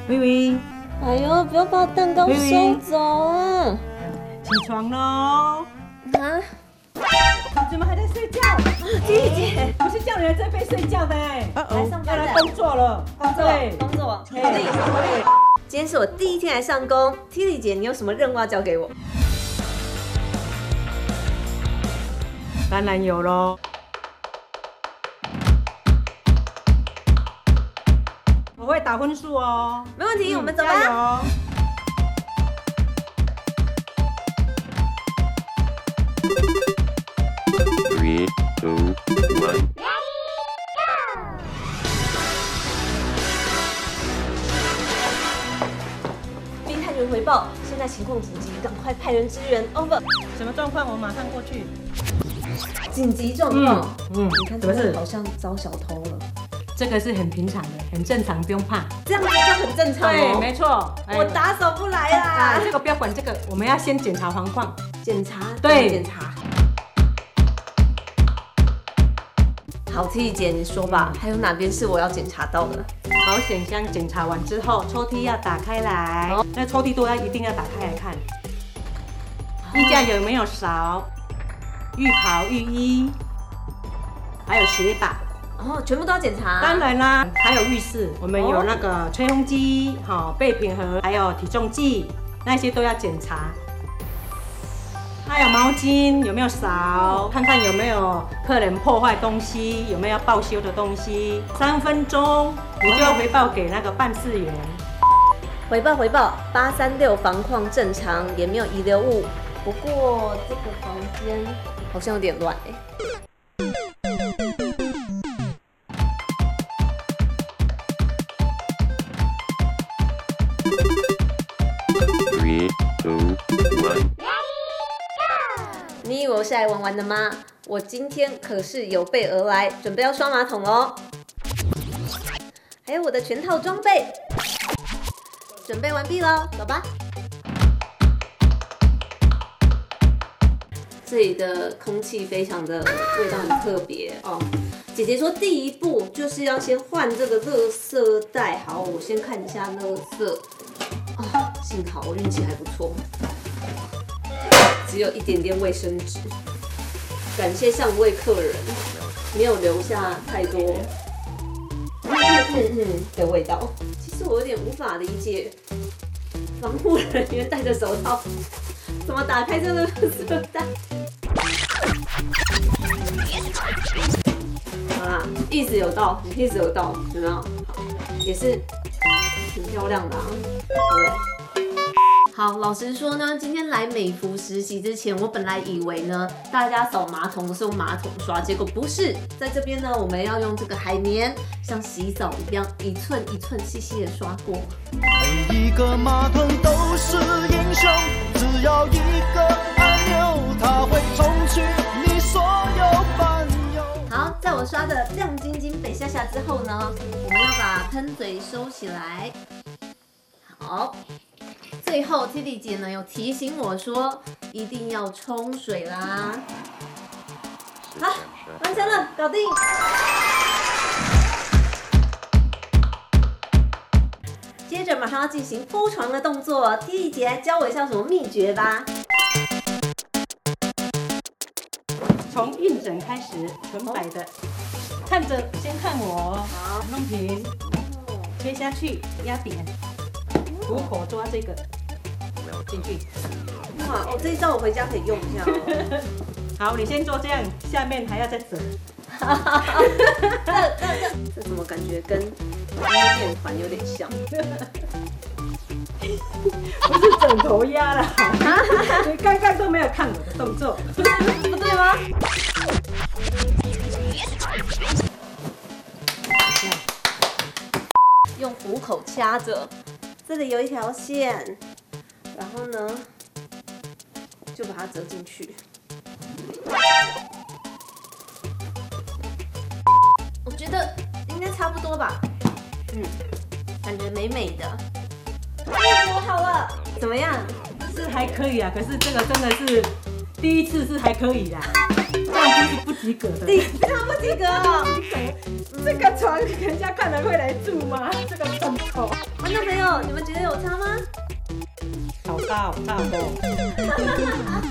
微微， 哎呦，不要把我蛋糕收走啊！ 起床喽！ 啊， 你怎么还在睡觉？ 姐姐， 不是叫你来这边睡觉的来上班的， 要来工作了。 工作。今天是我第一天来上工 ，Tilly 姐，你有什么任务要交给我？ 当然有喽。我会打分数哦。 没问题，我们走加吧。 油！ 3, 2, 1. 丁探员回报，现在情况紧急，赶快派人支援。Over。 什么状况？我马上过去。 紧急状况。 你你看这怎么是个好像遭小偷了， 这个是很平常的，很正常，不用怕。 这样子就很正常对， 哦。 没错。 我打手不来啦。 这个不要管这个，我们要先检查环况。 检查， 对检查。好，Tilly姐，你说吧，还有哪边是我要检查到的？ 保险箱检查完之后，抽屉要打开来，那抽屉都一定要打开来看。衣架有没有勺？浴袍、浴衣，还有鞋把。 哦，全部都要检查。 当然啦，还有浴室，我们有那个吹风机、备品盒，还有体重计，那些都要检查。还有毛巾有没有少？看看有没有客人破坏东西，有没有要报修的东西。3分钟，你就要回报给那个办事员。 回报836房况正常，也没有遗留物。不过这个房间好像有点乱哎。 3, 2, 1. 你以为我是来玩玩的吗？我今天可是有备而来，准备要刷马桶喽。还有我的全套装备，准备完毕喽，走吧。这里的空气非常的味道很特别哦。姐姐说第一步就是要先换这个垃圾袋。好，我先看一下垃圾。啊，幸好我运气还不错。 只有一点点卫生纸，感谢上位客人没有留下太多的味道。其实我有点无法理解，防护人员戴着手套怎么打开这个垃圾袋？好啦，意思有到，意思有到，有没有？也是挺漂亮的啊，对不对？ 好，老实说呢，今天来美孚实习之前，我本来以为呢，大家扫马桶都是用马桶刷，结果不是，在这边呢，我们要用这个海绵，像洗澡一样，一寸一寸细细的刷过。 每一个马桶都是英雄，只要一个按钮，它会冲去你所有烦忧。 好，在我刷的亮晶晶北下下之后呢，我们要把喷嘴收起来。好。 最后 ，Tilly 姐呢有提醒我说，一定要冲水啦。好，完成了，搞定。接着马上要进行铺床的动作，Tilly 姐来教我一下什么秘诀吧。 从运枕开始，纯白的，看着先看我， 好， 弄平，切下去，压扁，虎口抓这个。 进去。 哇，哦，这一招我回家可以用一下哦。 好，你先做这样，下面还要再折。 这怎么感觉跟面团有点像？ 不是枕头压了，你刚刚都没有看我的动作， 不对吗？用虎口掐着，这里有一条线。 然后呢，就把它折进去。我觉得应该差不多吧。感觉美美的。我好了，怎么样？ 是还可以啊，可是这个真的是第一次是还可以啦。 这样是不及格的。 你非常不及格哦。 这个床人家看了会来住吗？这个枕头， 观众朋友，你们觉得有差吗？ 好大好大哦。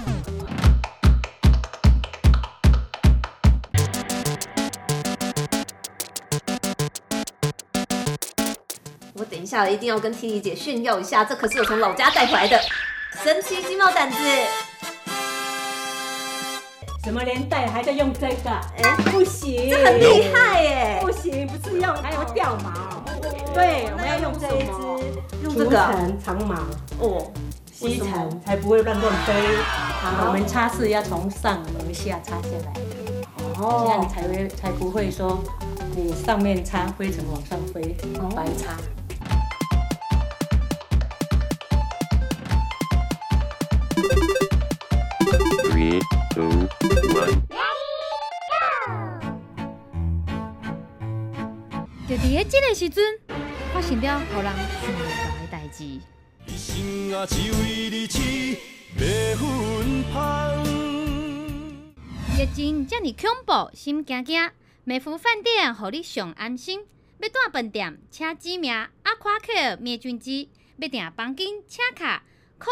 我等一下一定要跟 T 姐炫耀一下，这可是我从老家带回来的神奇鸡毛掸子。 什么年代还在用这个？ 哎， 不行， 这很厉害耶！ 不行，不是用，还有掉毛。对，我们要用这一支， 用这个长毛哦， 吸尘才不会乱飞。我们擦拭要从上而下擦下来，这样才不会说你上面擦灰尘往上飞，白擦。 3, 2, 1. 就伫咧这个时阵，发生了让人想不到的代志。 一生啊，只为你痴，要分芳。 疫情遮尔恐怖，心惊惊。美孚饭店互你上安心。要住饭店，请指名阿夸克灭菌机。要订房间，请卡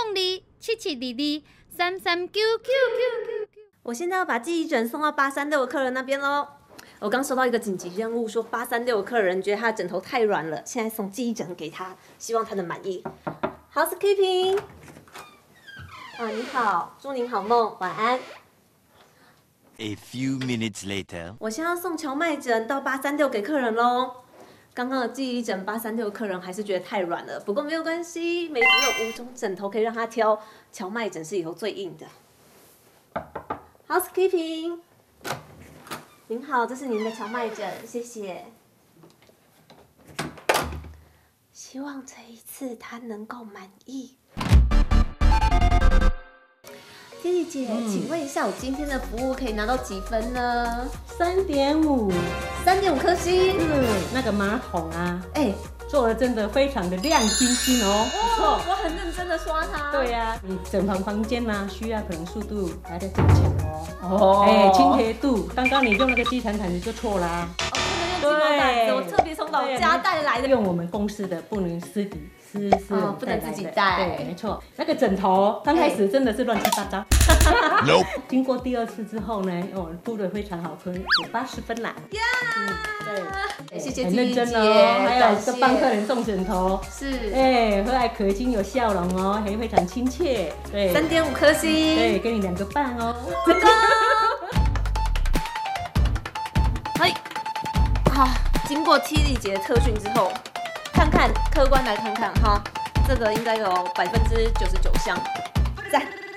0277223399。 我现在要把记忆枕送到836的客人那边喽。我刚收到一个紧急任务，说836的客人觉得他的枕头太软了，现在送记忆枕给他，希望他能满意。Housekeeping， 你好，祝您好梦，晚安。 A few minutes later， 我现在要送荞麦枕到836给客人喽。刚刚的记忆枕836的客人还是觉得太软了，不过没有关系，美孚有5种枕头可以让他挑，荞麦枕是以后最硬的。Housekeeping， 您好，这是您的荞麦枕，谢谢。希望这一次他能够满意。天丽姐，请问一下，我今天的服务可以拿到几分呢 3.5， 3.5颗星。 那个马桶啊， 哎， 做的真的非常的亮晶晶哦，不错。 我很认真的刷它。 对呀，你整房间呐，需要可能速度还在增强哦。 哦， 哎，清洁度，刚刚你用那个地毯毯子就错啦。 不能用鸡毛掸子，我特别从老家带来的。 用我们公司的，不能私人不能自己带。 对，没错。那个枕头刚开始真的是乱七八糟。经过第2次之后呢，敷得非常好，有80分啦。 对，谢谢很金姐， 认真哦。还有帮客人送枕头， 是， 哎，和蔼可亲有笑容哦，还非常亲切。对 ，3.5颗星。 对，给你2个半哦。 真的。嘿，好，经过 T 丽姐的特训之后，客观来看看哈，这个应该有99%像，赞。